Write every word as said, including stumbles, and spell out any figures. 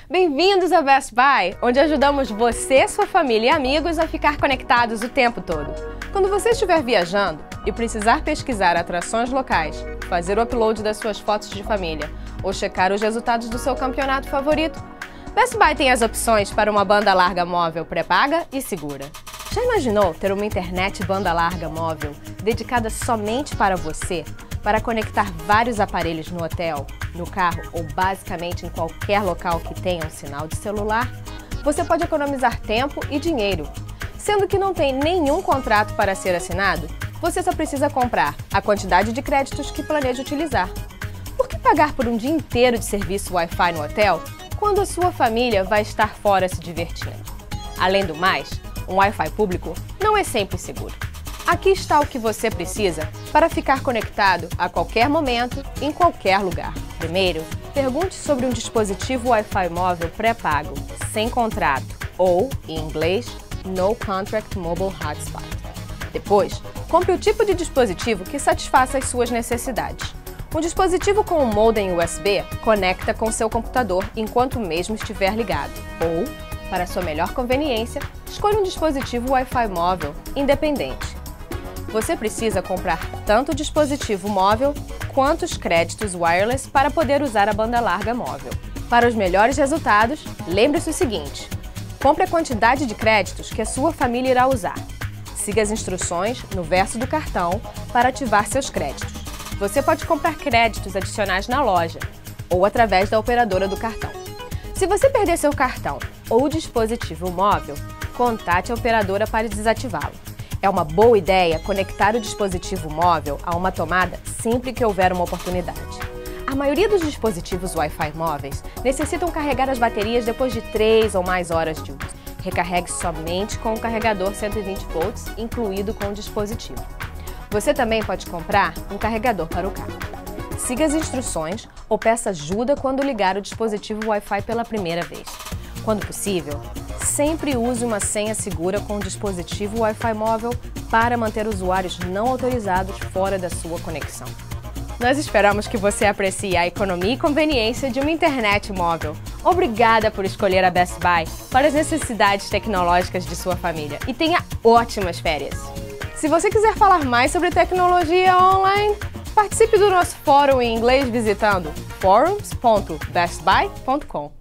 Bem-vindos ao Best Buy, onde ajudamos você, sua família e amigos a ficar conectados o tempo todo. Quando você estiver viajando e precisar pesquisar atrações locais, fazer o upload das suas fotos de família ou checar os resultados do seu campeonato favorito, Best Buy tem as opções para uma banda larga móvel pré-paga e segura. Já imaginou ter uma internet banda larga móvel dedicada somente para você, para conectar vários aparelhos no hotel, no carro ou basicamente em qualquer local que tenha um sinal de celular? Você pode economizar tempo e dinheiro. Sendo que não tem nenhum contrato para ser assinado, você só precisa comprar a quantidade de créditos que planeja utilizar. Por que pagar por um dia inteiro de serviço Wi-Fi no hotel, quando a sua família vai estar fora se divertindo? Além do mais, um Wi-Fi público não é sempre seguro. Aqui está o que você precisa para ficar conectado a qualquer momento, em qualquer lugar. Primeiro, pergunte sobre um dispositivo Wi-Fi móvel pré-pago, sem contrato, ou, em inglês, No Contract Mobile Hotspot. Depois, compre o tipo de dispositivo que satisfaça as suas necessidades. Um dispositivo com um modem U S B conecta com seu computador enquanto o mesmo estiver ligado. Ou, para sua melhor conveniência, escolha um dispositivo Wi-Fi móvel independente. Você precisa comprar tanto o dispositivo móvel quanto os créditos wireless para poder usar a banda larga móvel. Para os melhores resultados, lembre-se o seguinte: compre a quantidade de créditos que a sua família irá usar. Siga as instruções no verso do cartão para ativar seus créditos. Você pode comprar créditos adicionais na loja ou através da operadora do cartão. Se você perder seu cartão ou dispositivo móvel, contate a operadora para desativá-lo. É uma boa ideia conectar o dispositivo móvel a uma tomada sempre que houver uma oportunidade. A maioria dos dispositivos Wi-Fi móveis necessitam carregar as baterias depois de três ou mais horas de uso. Recarregue somente com o carregador cento e vinte volts incluído com o dispositivo. Você também pode comprar um carregador para o carro. Siga as instruções ou peça ajuda quando ligar o dispositivo Wi-Fi pela primeira vez. Quando possível, sempre use uma senha segura com o dispositivo Wi-Fi móvel para manter usuários não autorizados fora da sua conexão. Nós esperamos que você aprecie a economia e conveniência de uma internet móvel. Obrigada por escolher a Best Buy para as necessidades tecnológicas de sua família e tenha ótimas férias! Se você quiser falar mais sobre tecnologia online, participe do nosso fórum em inglês visitando forums ponto best buy ponto com.